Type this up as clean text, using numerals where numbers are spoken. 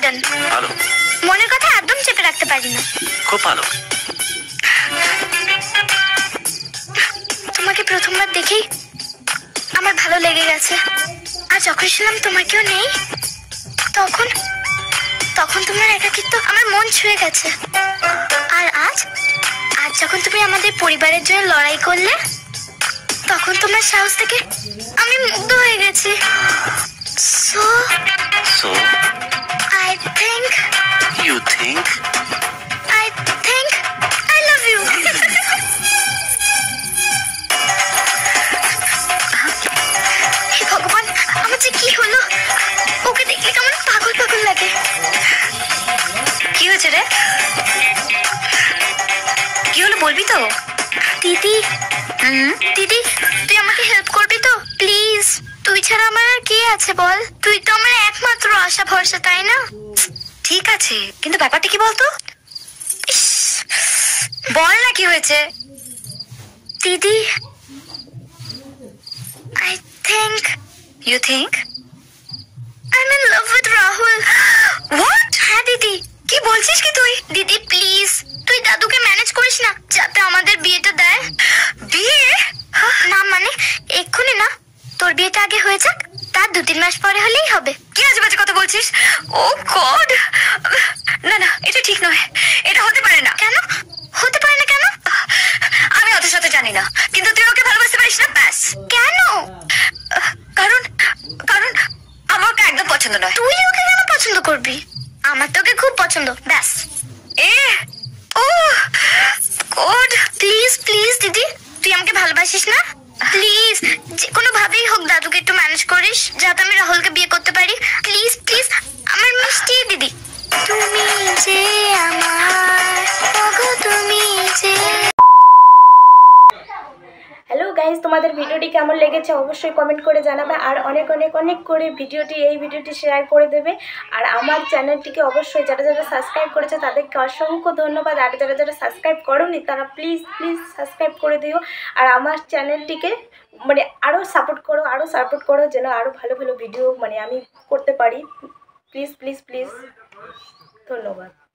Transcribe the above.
কেমন? ভালো। মনের কথা একদম চেপে রাখতে পারি না। খুব ভালো। তোমাকে প্রথমবার দেখেই আমার ভালো লেগে গেছে। আর যখন শুনলাম তোমার কেউ নেই, তখন তখন তোমার একাকিত্ব আমার মন ছুঁয়ে গেছে। আর আজ আজ যখন তুমি আমাদের পরিবারের জন্য লড়াই করলে, তখন তোমার সাহস থেকে আমি মুগ্ধ হয়ে গেছি। So So I think you think I love you. হে ভগবান, আমার যে কি হলো? ওকে দেখলে কেমন পাগল পাগল লাগে। কি হয়েছে রে? কি হলো বলবি তো? দিদি, দিদি তুই আমাকে হেল্প করবি তো প্লিজ? তুই ছাড়া আমার আর কে আছে বল? তুই তো আমার একমাত্র আশা ভরসা, তাই না? ঠিক আছে, কিন্তু ব্যাপারটা কি বলতো? বল না কি হয়েছে? দিদি, I think you think I'm in love with Rahul. What? হ্যাঁ দিদি। কি বলছিস কি তুই? দিদি প্লিজ তুই দাদুকে ম্যানেজ করিস না, যাতে আমাদের বিয়েটা দেয়। বিয়ে? না মানে এক্ষুনি না, তোর বিয়েটা আগে হয়ে যাক, তার 2-3 মাস পরে হলেই হবে। কি আজে বাজে কথা বলছিস? ও গড, না না এটা ঠিক নয়, এটা হতে পারে না। কেন হতে পারে না? কেন? আমি ওদের সাথে জানি না, কিন্তু তুই ওকে ভালোবাসতে পারিস না, ব্যাস। কেন? কারণ কারণ আমার ওকে একদম পছন্দ নয়। তুই ওকে কেন পছন্দ করবি? আমার তোকে খুব পছন্দ, ব্যাস। ও গড, প্লিজ প্লিজ দিদি তুই আমাকে ভালোবাসিস না? প্লিজ যে কোনো ভাবেই হোক দাদুকে একটু ম্যানেজ করিস, যাতে আমি রাহুলকে বিয়ে করতে পারি। প্লিজ প্লিজ আমার মিষ্টি দিদি। তুমি যে আমার, ওগো তুমি যে। হ্যালো গাইজ, তোমাদের ভিডিওটি কেমন লেগেছে অবশ্যই কমেন্ট করে জানাবে। আর অনেক অনেক অনেক করে এই ভিডিওটি শেয়ার করে দেবে। আর আমার চ্যানেলটিকে অবশ্যই যারা যারা সাবস্ক্রাইব করেছে তাদেরকে অসংখ্য ধন্যবাদ। আর যারা যারা সাবস্ক্রাইব করোনি তারা প্লিজ প্লিজ সাবস্ক্রাইব করে দিও। আর আমার চ্যানেলটিকে মানে আরও সাপোর্ট করো যেন আরও ভালো ভালো ভিডিও মানে আমি করতে পারি। প্লিজ প্লিজ প্লিজ, ধন্যবাদ।